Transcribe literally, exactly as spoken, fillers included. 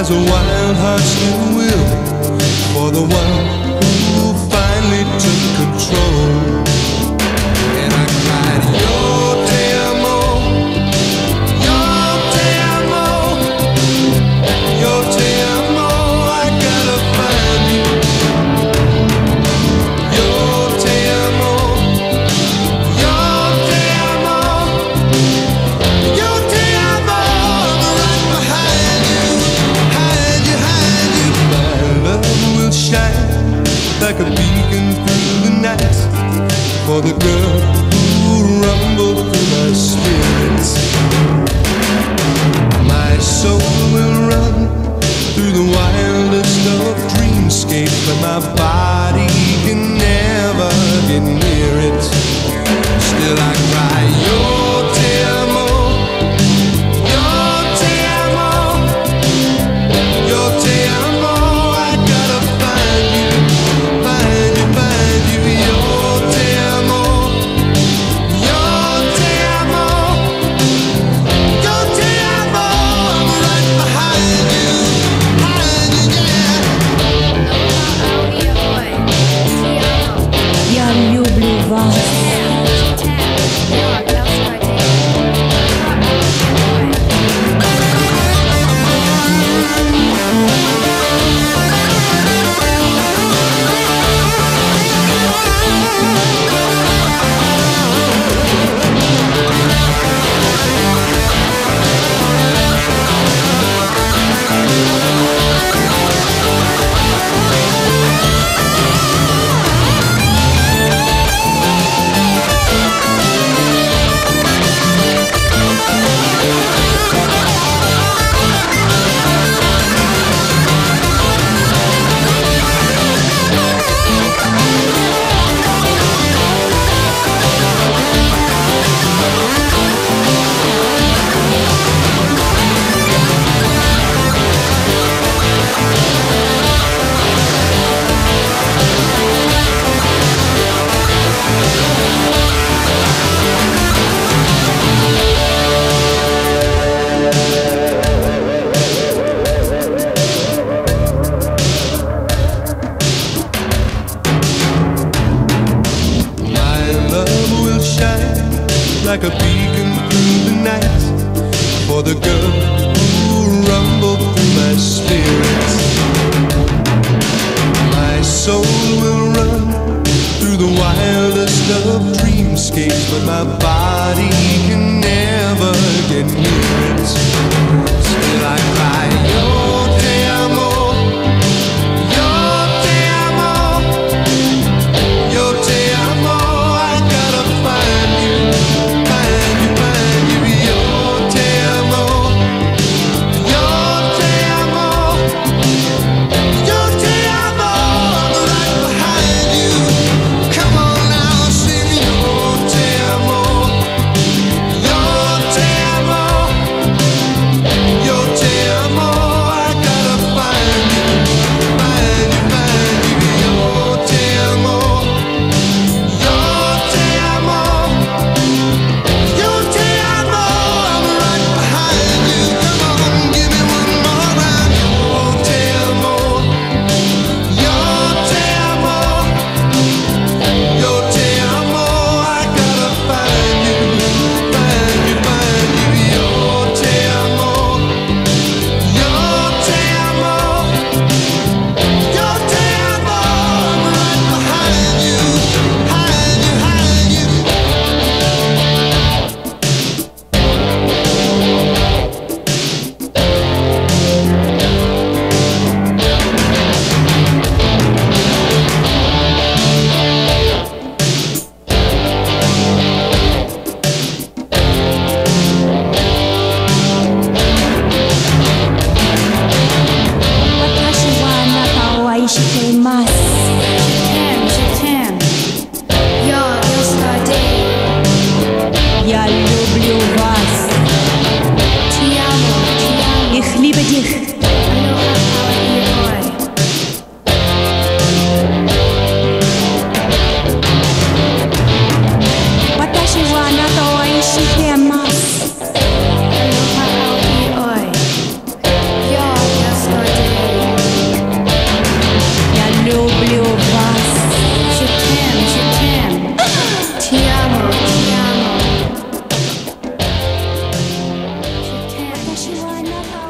as a wild heart still will for the one who finally took control. And I cried, yo, Te Amo, yo, Te Amo, yo, Te Amo, I gotta find you. Yo, Te Amo, yo, Te Amo, yo, Te Amo, I'm right behind you, behind you, behind you. My love will shine like a beacon through the night for the girl who rumbled through my spirits. My soul will run through the wildest of dreamscapes, but my body can never get near it. Still I cry, yo, Te Amo, yo, Te Amo, yo, Te Amo, I gotta find you, find you, find you, yo, Te Amo, yo, Te Amo, yo, Te Amo, I'm right behind you, behind you, yeah. Я люблю вас. Like a beacon through the night for the girl who rumbled through my spirit. My soul will run through the wildest of dreamscapes, but my body can never get near it. Still I cry, yo, Te Amo, yo, Te Amo, yo, Te Amo, I gotta find you. Yo, I never